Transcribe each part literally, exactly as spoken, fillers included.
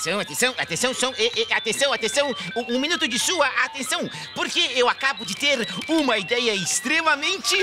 Atenção, atenção, atenção, som, e, e, atenção, atenção, um, um minuto de sua atenção, porque eu acabo de ter uma ideia extremamente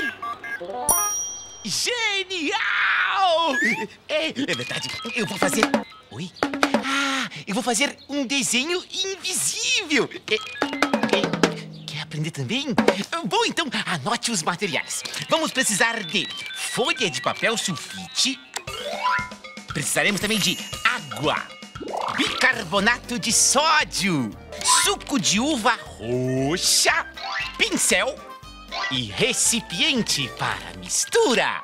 genial! É, é verdade, eu vou fazer... Oi? Ah, eu vou fazer um desenho invisível. É, é, quer aprender também? Bom, então, anote os materiais. Vamos precisar de folha de papel sulfite. Precisaremos também de água, bicarbonato de sódio, suco de uva roxa, pincel e recipiente para mistura.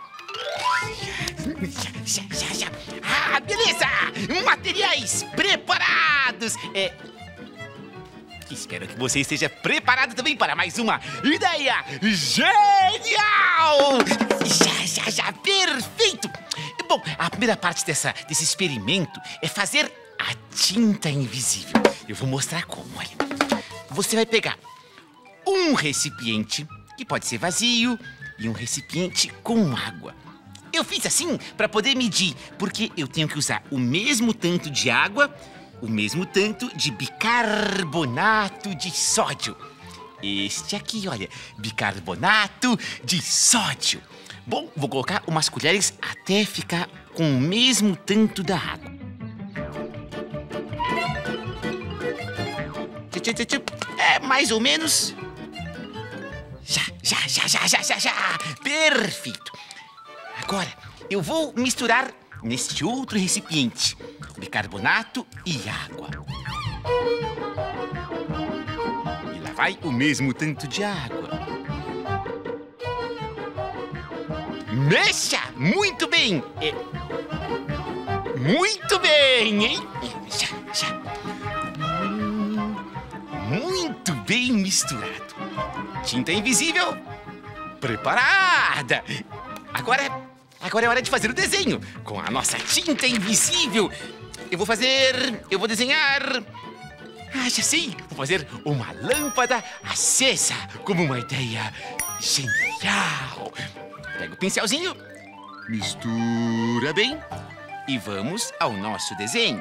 Já, já, já. Ah, beleza! Materiais preparados! É... Espero que você esteja preparado também para mais uma ideia genial! Já, já, já, perfeito! Bom, a primeira parte dessa, desse experimento é fazer a tinta invisível. Eu vou mostrar como, olha. Você vai pegar um recipiente, que pode ser vazio, e um recipiente com água. Eu fiz assim para poder medir, porque eu tenho que usar o mesmo tanto de água, o mesmo tanto de bicarbonato de sódio. Este aqui, olha, bicarbonato de sódio. Bom, vou colocar umas colheres até ficar com o mesmo tanto da água. É mais ou menos. Já, já, já, já, já, já, já. Perfeito. Agora, eu vou misturar neste outro recipiente bicarbonato e água. E lá vai o mesmo tanto de água. Mexa! Muito bem! É... Muito bem, hein? Já, já. Muito bem misturado. Tinta invisível preparada. Agora, agora é hora de fazer o desenho com a nossa tinta invisível. Eu vou fazer... Eu vou desenhar... Ah, já sei! Vou fazer uma lâmpada acesa como uma ideia genial. Pega o pincelzinho, mistura bem e vamos ao nosso desenho.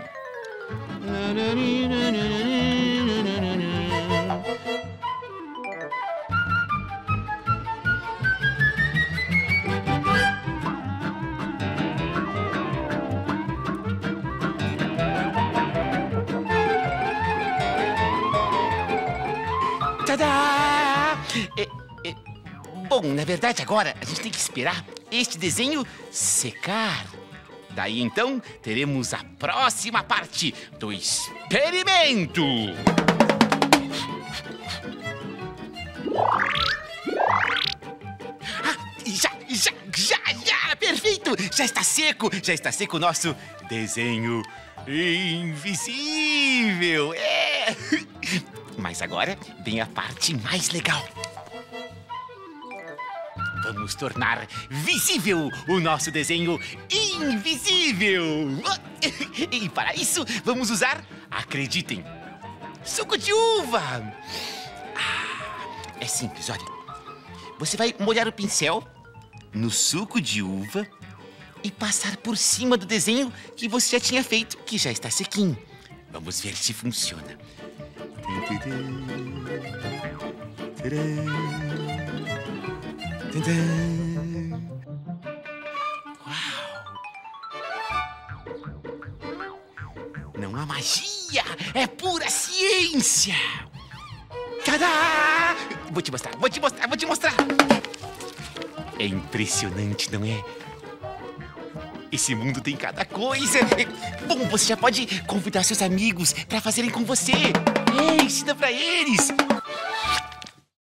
Tadá! É, é, bom, na verdade agora a gente tem que esperar este desenho secar. Daí então teremos a próxima parte do experimento. Ah, já, já, já, já, perfeito! Já está seco, já está seco o nosso desenho invisível. É! Mas agora vem a parte mais legal. Vamos tornar visível o nosso desenho invisível. E para isso, vamos usar, acreditem, suco de uva. Ah, é simples, olha. Você vai molhar o pincel no suco de uva e passar por cima do desenho que você já tinha feito, que já está sequinho. Vamos ver se funciona. Uau! Não há magia, é pura ciência! Tadá! Vou te mostrar, vou te mostrar, vou te mostrar! É impressionante, não é? Esse mundo tem cada coisa! Bom, você já pode convidar seus amigos para fazerem com você! É, ensina pra eles!